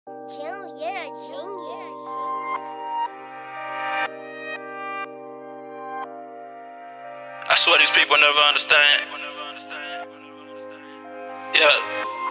You're a genius. I swear these people never understand. Yeah.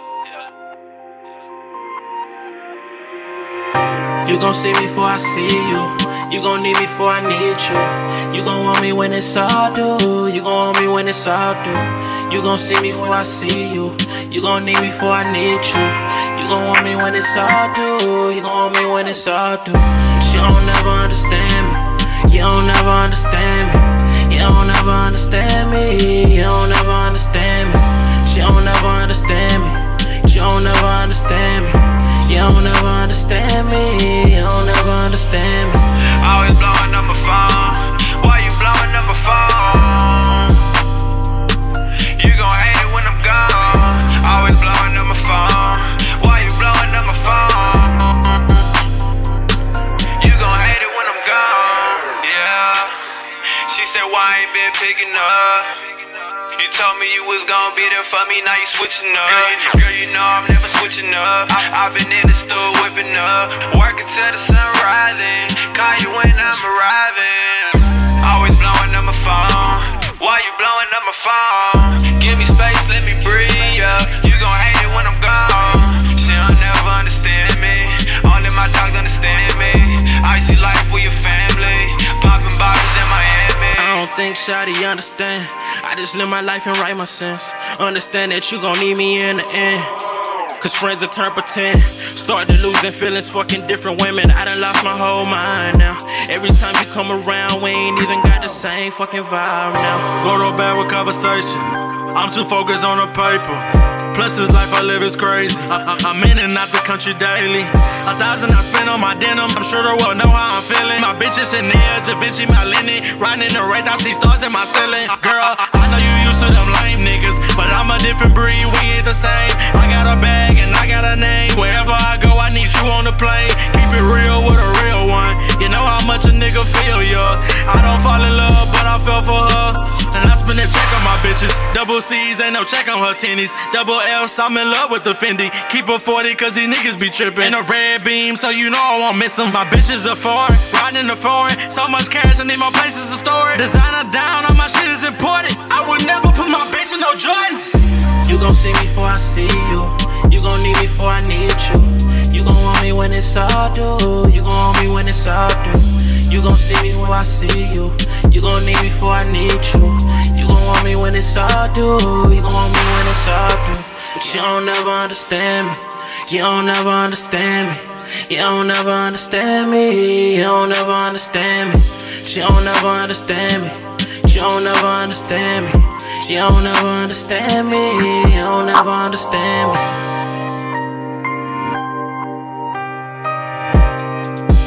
You gon' see me before I see you. You gon' need me before I need you. You gon' want me when it's all due. You gon' want me when it's all due. You gon' see me before I see you. You gon' need me before I need you. You gon' want me when it's all due. You gon' want me when it's all due. You don't never understand me. You don't never understand me. You don't ever understand me. You don't ever understand me. You don't ever understand me. You don't ever understand me. You don't ever understand me. You don't ever understand me. Always blowing up my phone. Why you blowing up my phone? You gon' hate it when I'm gone. Always blowing up my phone. Why you blowing up my phone? You gon' hate it when I'm gone. Yeah. She said, why ain't been picking up? You told me you was gon' be there for me, now you switching up. Girl, you know I'm never switching up. I've been in the store whipping up, working till the sun rising. Call you when I'm arriving. Always blowing up my phone. Why you blowing up my phone? Give me space, let me breathe, yeah. You gon' hate it when I'm gone. She don't never understand me. Only my dogs understand me. Icy life with your family. Popping bottles in Miami. I don't think shawty understand. I just live my life and write my sins. Understand that you gon' need me in the end. Cause friends will turn pretend. Start to losing feelings, fucking different women. I done lost my whole mind now. Every time you come around, we ain't even got the same fucking vibe now. Go to bed with conversation. I'm too focused on the paper. Plus this life I live is crazy. I'm in and out the country daily. 1,000 I spend on my denim. I'm sure the world know how I'm feeling. My bitches in there, Da Vinci, my linen. Riding in the rain, I see stars in my ceiling. Girl, I know you used to them lame niggas, but I'm a different breed, we ain't the same. I got a bag and I got a name. Wherever I go, I need you on the plane. Keep it real with a real one. You know how much a nigga feel, yeah. I don't fall in love, but I fell for her. And I spend a check on my bitches. Double C's, ain't no check on her tennies. Double L's, I'm in love with the Fendi. Keep her 40 cause these niggas be trippin'. In a red beam, so you know I won't miss them. My bitches are foreign, riding in the foreign. So much cash, I need more places to store it. Designer down, all my shit is important. I would never put my bitch in no Jordans. You gon' see me before I see you. You gon' need me before I need you. You gon' want me when it's all due. You gon' want me when it's all due. You gon' see me before I see you. You gon' need me before I need you. You gon' want me when it's all due. You gon' want me when it's all due. But you don't never understand me. You don't never understand me. You don't never understand me. You don't never understand me. You don't never understand me. You don't never understand me. You don't never understand me. You don't never understand me.